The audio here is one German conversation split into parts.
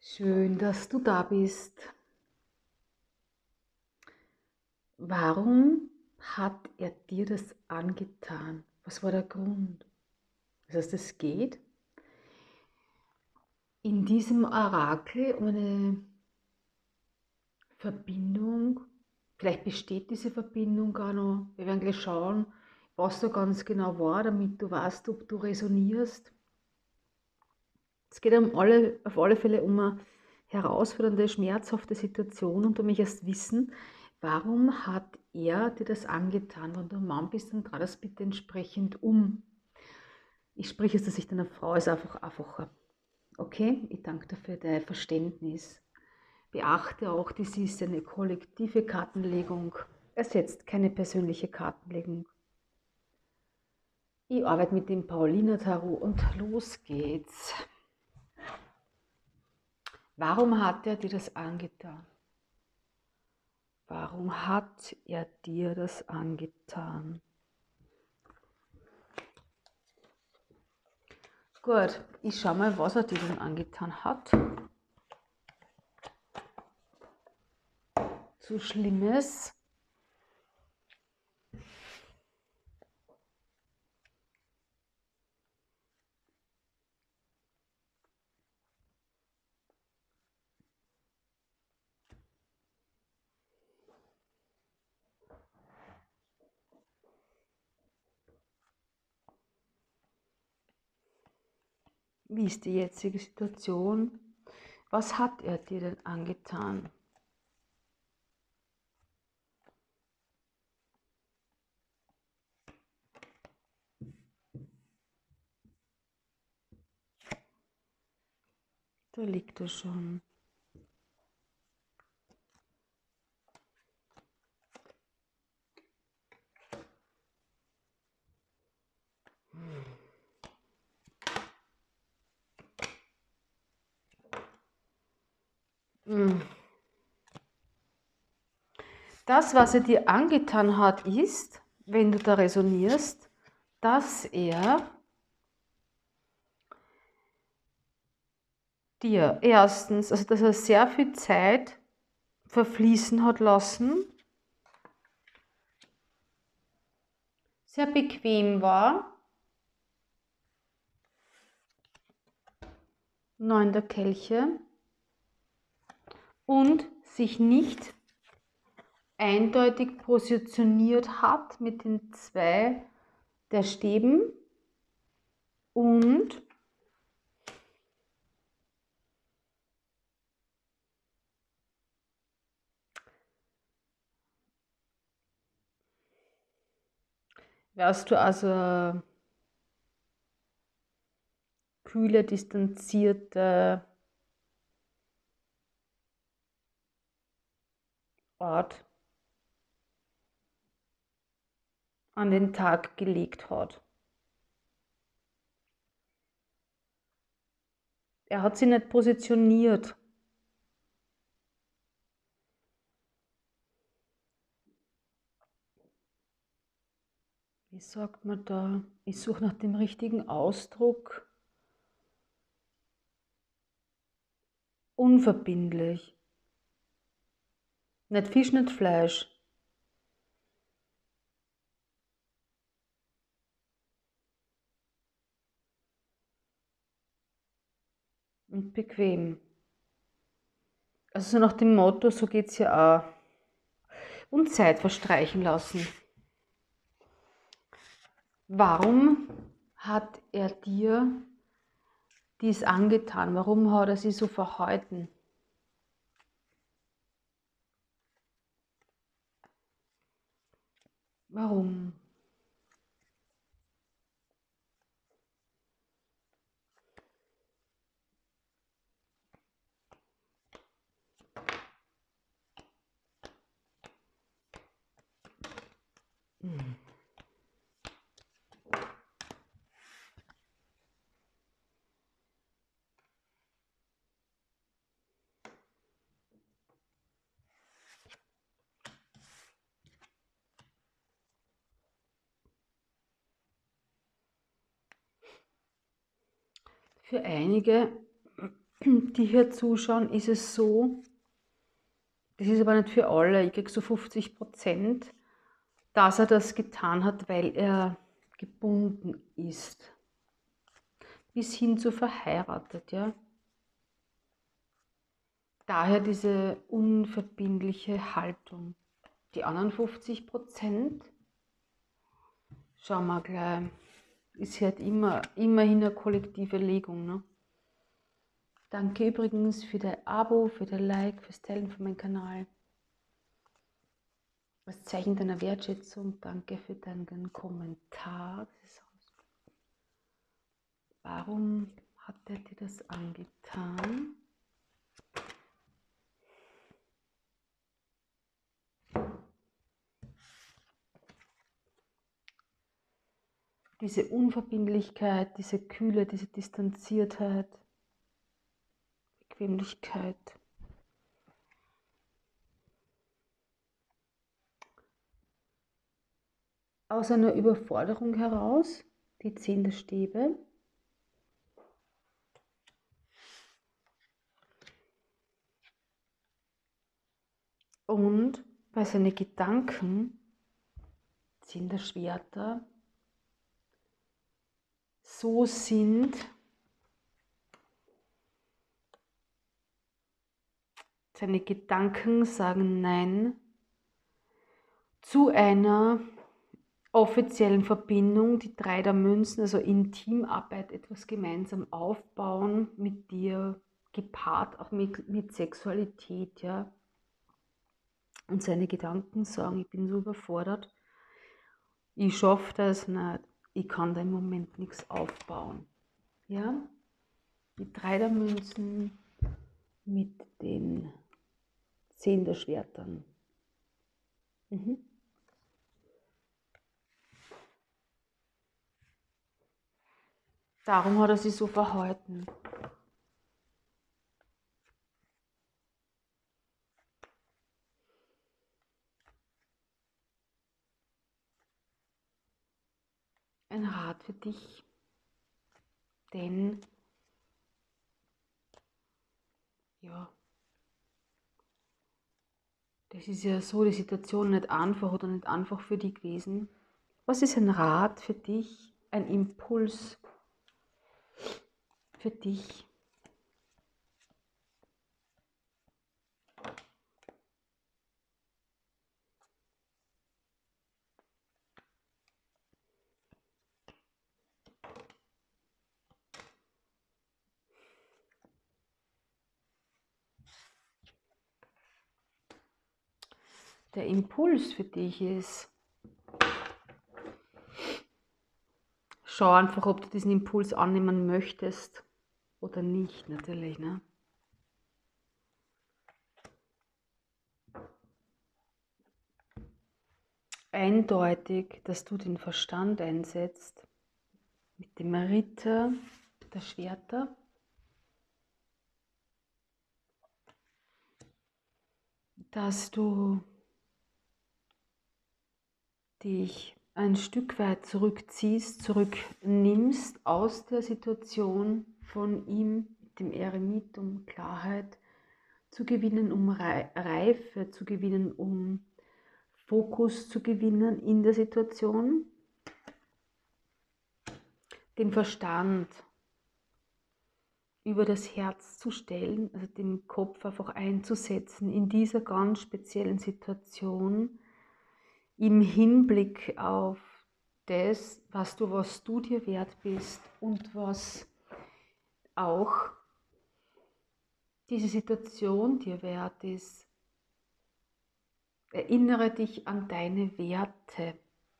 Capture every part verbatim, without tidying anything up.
Schön, dass du da bist. Warum hat er dir das angetan? Was war der Grund? Das heißt, es geht in diesem Orakel um eine Verbindung. Vielleicht besteht diese Verbindung gar noch. Wir werden gleich schauen, was da ganz genau war, damit du weißt, ob du resonierst. Es geht um alle, auf alle Fälle um eine herausfordernde, schmerzhafte Situation und du möchtest wissen, warum hat er dir das angetan? Wenn du ein Mann bist, dann trau das bitte entsprechend um. Ich spreche es, dass ich deine Frau ist einfach einfacher. Okay? Ich danke dir für dein Verständnis. Beachte auch, dies ist eine kollektive Kartenlegung. Ersetzt keine persönliche Kartenlegung. Ich arbeite mit dem Pauliner Tarot und los geht's. Warum hat er dir das angetan? Warum hat er dir das angetan? Gut, ich schau mal, was er dir denn angetan hat. So Schlimmes. Wie ist die jetzige Situation? Was hat er dir denn angetan? Da liegt er schon. Das, was er dir angetan hat, ist, wenn du da resonierst, dass er dir erstens, also dass er sehr viel Zeit verfließen hat lassen, sehr bequem war, neun der Kelche, und sich nicht eindeutig positioniert hat mit den zwei der Stäben und wärst du also kühle, distanzierte Art an den Tag gelegt hat. Er hat sich nicht positioniert. Wie sagt man da? Ich suche nach dem richtigen Ausdruck. Unverbindlich. Nicht Fisch, nicht Fleisch. Und bequem. Also so nach dem Motto, so geht es ja auch. Und Zeit verstreichen lassen. Warum hat er dir dies angetan? Warum hat er sich so verhalten? Warum? Hm. Für einige die hier zuschauen, ist es so, das ist aber nicht für alle, ich kriege so fünfzig Prozent, dass er das getan hat, weil er gebunden ist. Bis hin zu verheiratet, ja. Daher diese unverbindliche Haltung. Die anderen fünfzig Prozent, schauen wir gleich, ist halt immer, immerhin eine kollektive Legung. Ne? Danke übrigens für dein Abo, für dein Like, fürs Teilen von meinem Kanal. Als Zeichen deiner Wertschätzung, danke für deinen Kommentar. Warum hat er dir das angetan? Diese Unverbindlichkeit, diese Kühle, diese Distanziertheit, Bequemlichkeit. Aus einer Überforderung heraus, die Zehn der Stäbe. Und weil seine Gedanken, Zehn der Schwerter, so sind, seine Gedanken sagen Nein zu einer offiziellen Verbindung, die Drei der Münzen, also Intimarbeit, etwas gemeinsam aufbauen mit dir, gepaart auch mit, mit Sexualität, ja. Und seine Gedanken sagen, ich bin so überfordert, ich schaffe das nicht, ich kann da im Moment nichts aufbauen. Ja? Die Drei der Münzen mit den Zehn der Schwertern. Mhm. Darum hat er sich so verhalten. Ein Rat für dich, denn ja, das ist ja so, die Situation nicht einfach oder nicht einfach für dich gewesen. Was ist ein Rat für dich, ein Impuls für dich? Der Impuls für dich ist, schau einfach, ob du diesen Impuls annehmen möchtest oder nicht, natürlich. Ne? Eindeutig, dass du den Verstand einsetzt mit dem Ritter der Schwerter. Dass du dich ein Stück weit zurückziehst, zurücknimmst aus der Situation von ihm, dem Eremit, um Klarheit zu gewinnen, um Reife zu gewinnen, um Fokus zu gewinnen in der Situation, den Verstand über das Herz zu stellen, also den Kopf einfach einzusetzen in dieser ganz speziellen Situation, im Hinblick auf das, was du, was du dir wert bist und was auch diese Situation dir wert ist. Erinnere dich an deine Werte,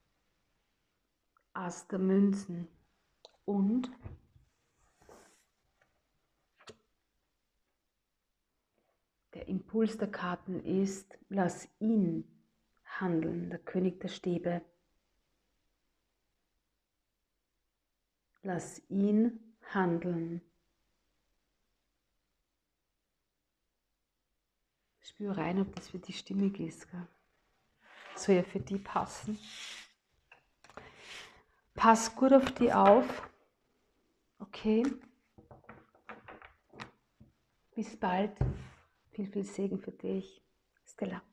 Ass der Münzen, und der Impuls der Karten ist, lass ihn handeln, der König der Stäbe. Lass ihn handeln. Spür rein, ob das für dich stimmig ist. Gell? Soll ja für die passen. Pass gut auf die auf. Okay. Bis bald. Viel, viel Segen für dich. Stella.